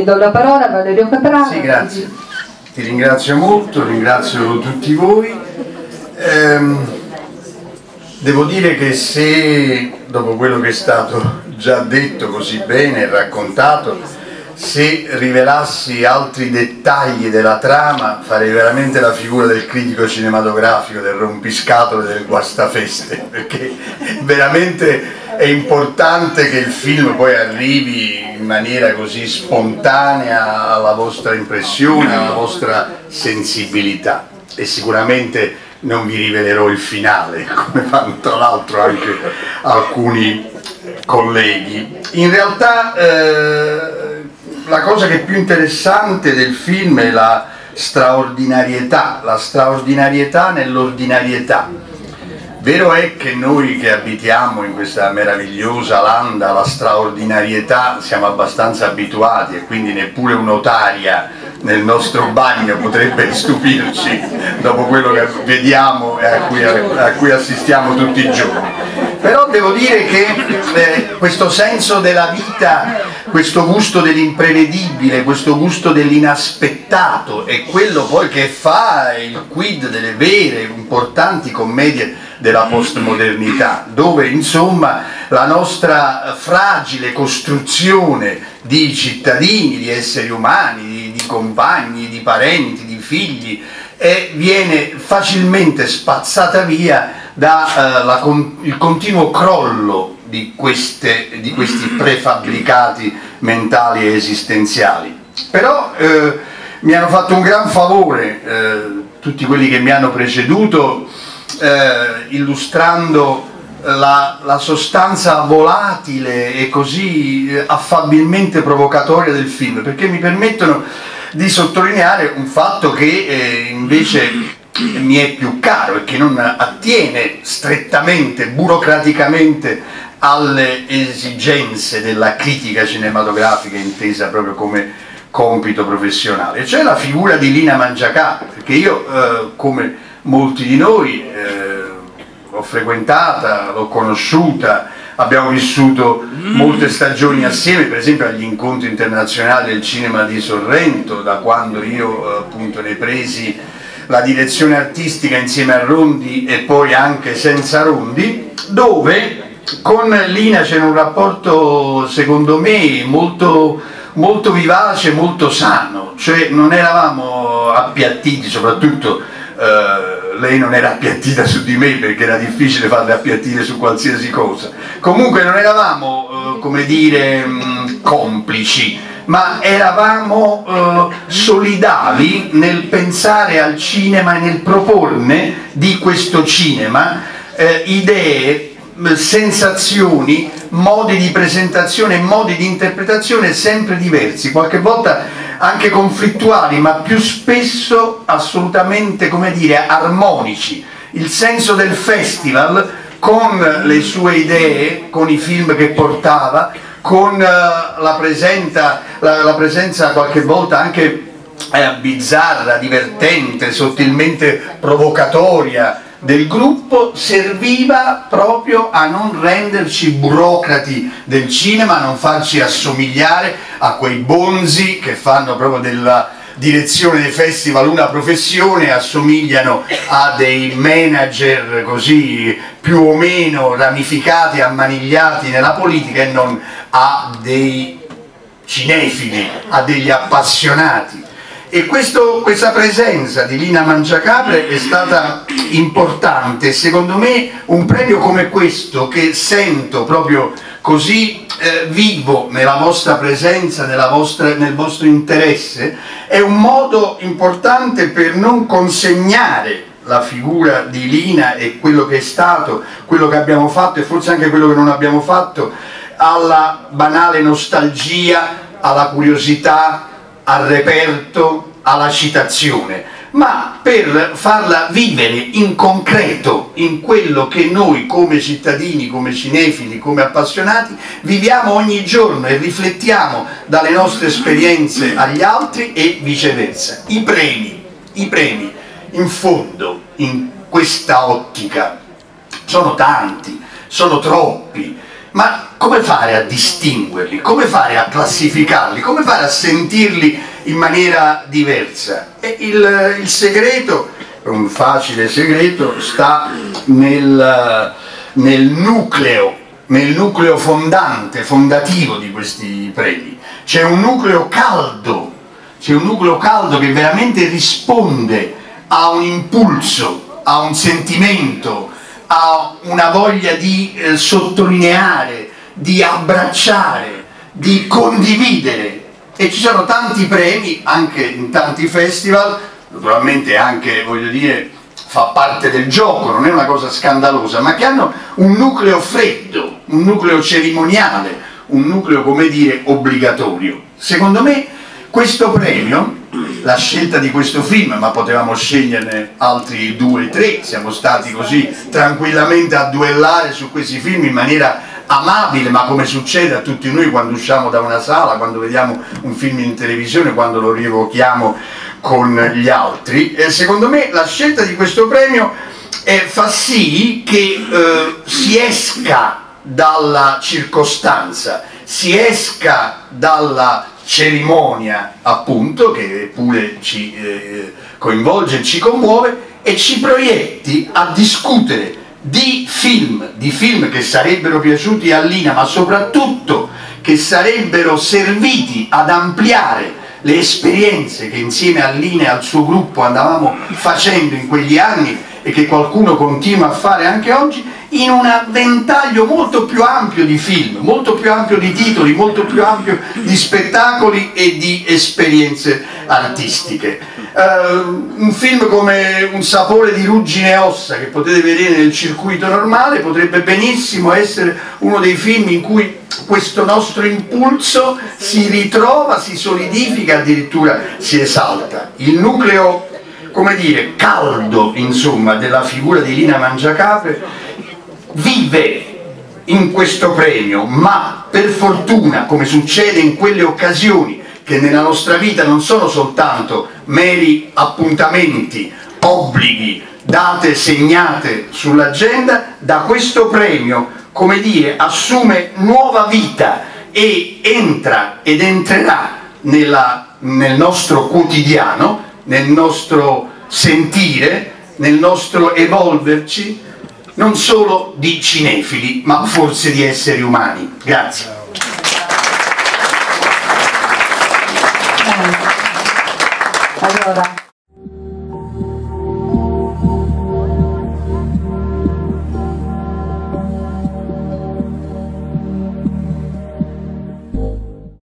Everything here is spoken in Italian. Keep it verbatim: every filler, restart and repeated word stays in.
do la parola a Valerio Caprara. Sì, grazie. Ti ringrazio molto, ringrazio tutti voi. Ehm, devo dire che se, dopo quello che è stato già detto così bene e raccontato, se rivelassi altri dettagli della trama farei veramente la figura del critico cinematografico, del rompiscatole, del guastafeste, perché veramente è importante che il film poi arrivi in maniera così spontanea alla vostra impressione, alla vostra sensibilità, e sicuramente non vi rivelerò il finale, come fanno tra l'altro anche alcuni colleghi. In realtà eh, la cosa che è più interessante del film è la straordinarietà, la straordinarietà nell'ordinarietà. Vero è che noi che abitiamo in questa meravigliosa landa alla straordinarietà siamo abbastanza abituati, e quindi neppure un'otaria nel nostro bagno potrebbe stupirci dopo quello che vediamo e a cui, a cui assistiamo tutti i giorni. Però devo dire che eh, questo senso della vita, questo gusto dell'imprevedibile, questo gusto dell'inaspettato è quello poi che fa il quid delle vere, importanti commedie della postmodernità, dove insomma la nostra fragile costruzione di cittadini, di esseri umani, di, di compagni, di parenti, di figli, eh, viene facilmente spazzata via da uh, il continuo crollo di, queste, di questi prefabbricati mentali e esistenziali. Però eh, mi hanno fatto un gran favore eh, tutti quelli che mi hanno preceduto eh, illustrando la, la sostanza volatile e così eh, affabilmente provocatoria del film, perché mi permettono di sottolineare un fatto che eh, invece mi è più caro e che non attiene strettamente, burocraticamente alle esigenze della critica cinematografica intesa proprio come compito professionale, cioè la figura di Lina Mangiacapre, perché io eh, come molti di noi eh, l'ho frequentata, l'ho conosciuta, abbiamo vissuto molte stagioni assieme, per esempio agli incontri internazionali del cinema di Sorrento, da quando io eh, appunto ne presi la direzione artistica insieme a Rondi e poi anche senza Rondi, dove con Lina c'era un rapporto secondo me molto, molto vivace, molto sano, cioè non eravamo appiattiti, soprattutto eh, lei non era appiattita su di me perché era difficile farle appiattire su qualsiasi cosa, comunque non eravamo eh, come dire mh, complici, ma eravamo eh, solidali nel pensare al cinema e nel proporne di questo cinema eh, idee, sensazioni, modi di presentazione, modi di interpretazione sempre diversi, qualche volta anche conflittuali, ma più spesso assolutamente, come dire, armonici. Il senso del festival, con le sue idee, con i film che portava, con la presenza, la, la presenza qualche volta anche eh, bizzarra, divertente, sottilmente provocatoria del gruppo, serviva proprio a non renderci burocrati del cinema, a non farci assomigliare a quei bonzi che fanno proprio della direzione dei festival una professione, assomigliano a dei manager così più o meno ramificati, ammanigliati nella politica, e non a dei cinefili, a degli appassionati. E questo, questa presenza di Lina Mangiacapre è stata importante, secondo me un premio come questo, che sento proprio così eh, vivo nella vostra presenza, nella vostra, nel vostro interesse, è un modo importante per non consegnare la figura di Lina e quello che è stato, quello che abbiamo fatto e forse anche quello che non abbiamo fatto, alla banale nostalgia, alla curiosità, al reperto, alla citazione, ma per farla vivere in concreto, in quello che noi come cittadini, come cinefili, come appassionati viviamo ogni giorno e riflettiamo dalle nostre esperienze agli altri e viceversa. I premi, i premi in fondo in questa ottica sono tanti, sono troppi, ma come fare a distinguerli? Come fare a classificarli? Come fare a sentirli in maniera diversa? E il, il segreto, un facile segreto, sta nel, nel nucleo, nel nucleo fondante, fondativo di questi premi. C'è un nucleo caldo, c'è un nucleo caldo che veramente risponde a un impulso, a un sentimento, a una voglia di eh, sottolineare, di abbracciare, di condividere. E ci sono tanti premi, anche in tanti festival, naturalmente anche, voglio dire, fa parte del gioco, non è una cosa scandalosa, ma che hanno un nucleo freddo, un nucleo cerimoniale, un nucleo, come dire, obbligatorio. Secondo me questo premio, la scelta di questo film, ma potevamo sceglierne altri due, tre, siamo stati così tranquillamente a duellare su questi film in maniera amabile, ma come succede a tutti noi quando usciamo da una sala, quando vediamo un film in televisione, quando lo rievochiamo con gli altri. E secondo me la scelta di questo premio eh, fa sì che eh, si esca dalla circostanza, si esca dalla cerimonia, appunto, che pure ci eh, coinvolge, ci commuove, e ci proietti a discutere di film, di film che sarebbero piaciuti a Lina, ma soprattutto che sarebbero serviti ad ampliare le esperienze che insieme a Lina e al suo gruppo andavamo facendo in quegli anni e che qualcuno continua a fare anche oggi, in un ventaglio molto più ampio di film, molto più ampio di titoli, molto più ampio di spettacoli e di esperienze artistiche. Uh, un film come Un sapore di ruggine e ossa, che potete vedere nel circuito normale, potrebbe benissimo essere uno dei film in cui questo nostro impulso si ritrova, si solidifica, addirittura si esalta. Il nucleo, come dire, caldo, insomma, della figura di Lina Mangiacape vive in questo premio, ma per fortuna, come succede in quelle occasioni che nella nostra vita non sono soltanto meri appuntamenti, obblighi, date segnate sull'agenda, da questo premio, come dire, assume nuova vita e entra ed entrerà nella, nel nostro quotidiano, nel nostro sentire, nel nostro evolverci, non solo di cinefili, ma forse di esseri umani. Grazie. Allora.